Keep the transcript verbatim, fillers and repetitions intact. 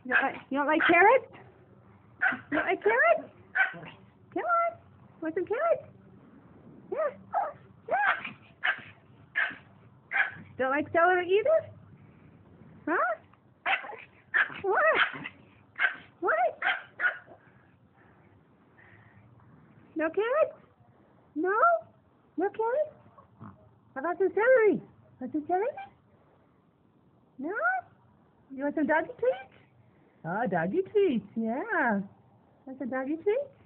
You don't like, you don't like carrots? You don't like carrots? Come on. Want some carrots? Yeah. Yeah. Don't like celery either? Huh? What? What? No carrots? No? No carrots? How about some celery? Want some celery? No? You want some doggy treats? Oh, doggy treats, yeah. Want some doggy treats?